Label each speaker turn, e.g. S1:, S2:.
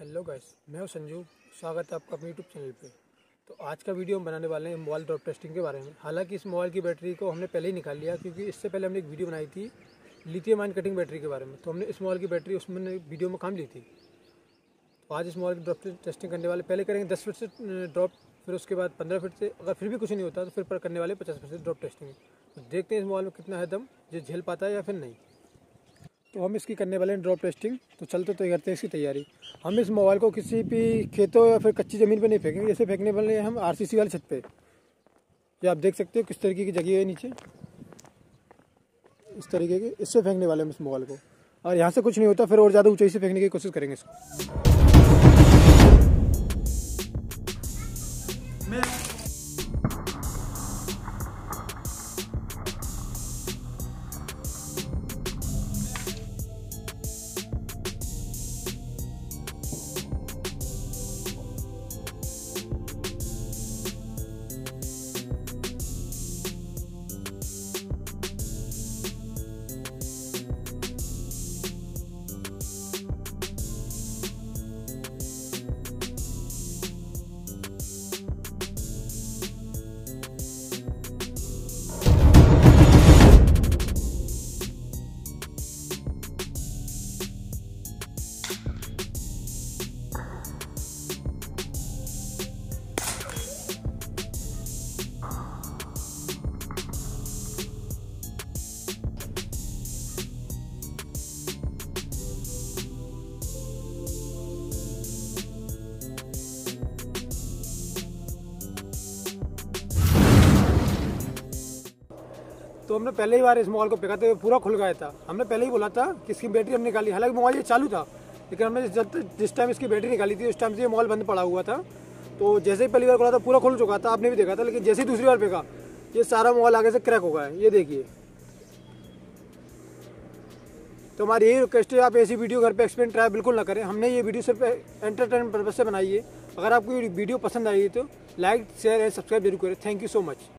S1: Hello guys, मैं हूं संजू। स्वागत है आपका अपने यूट्यूब चैनल पे। तो आज का वीडियो हम बनाने वाले हैं मोबाइल ड्रॉप टेस्टिंग के बारे में। हालांकि इस मोबाइल की बैटरी को हमने पहले ही निकाल लिया, क्योंकि इससे पहले हमने एक वीडियो बनाई थी लिथियम आयन कटिंग बैटरी के बारे में। तो हमने इस मोबाइल की बैटरी उसमें वीडियो में काम ली थी। तो आज इस मोबाइल की ड्रॉप टेस्टिंग करने वाले, पहले करेंगे 10 फीट से ड्रॉप, फिर उसके बाद 15 फीट से। अगर फिर भी कुछ नहीं होता तो फिर पर करने वाले 50 फीट से ड्रॉप टेस्टिंग। तो देखते हैं इस मोबाइल में कितना है दम, जो झेल पाता है या फिर नहीं। तो हम इसकी करने वाले हैं ड्रॉप टेस्टिंग। तो चलते तो करते हैं इसकी तैयारी। हम इस मोबाइल को किसी भी खेतों या फिर कच्ची ज़मीन पे नहीं फेंकेंगे, जैसे फेंकने वाले हैं हम आरसीसी वाली छत पे। ये आप देख सकते हो किस तरीके की जगह है नीचे, इस तरीके की। इससे फेंकने वाले हम इस मोबाइल को। और यहाँ से कुछ नहीं होता फिर और ज़्यादा ऊंचाई से फेंकने की कोशिश करेंगे इसको। तो हमने पहले ही बार इस मोबाइल को फेंका था, पूरा खुल गया था। हमने पहले ही बोला था कि इसकी बैटरी हमने निकाली। हालांकि मोबाइल ये चालू था, लेकिन हमने जिस टाइम इसकी बैटरी निकाली थी उस टाइम से ये मोबाइल बंद पड़ा हुआ था। तो जैसे ही पहली बार खोला था पूरा खुल चुका था, आपने भी देखा था। लेकिन जैसे ही दूसरी बार फेंका ये सारा मोबाइल आगे से क्रैक हो गया है, ये देखिए। तो हमारी यही रिक्वेस्ट है, आप ऐसी वीडियो घर पे एक्सपेरिमेंट ट्राई बिल्कुल ना करें। हमने ये वीडियो सिर्फ एंटरटेनमेंट पर्पज से बनाई है। अगर आपको ये वीडियो पसंद आई है तो लाइक, शेयर एंड सब्सक्राइब जरूर करें। Thank you so much.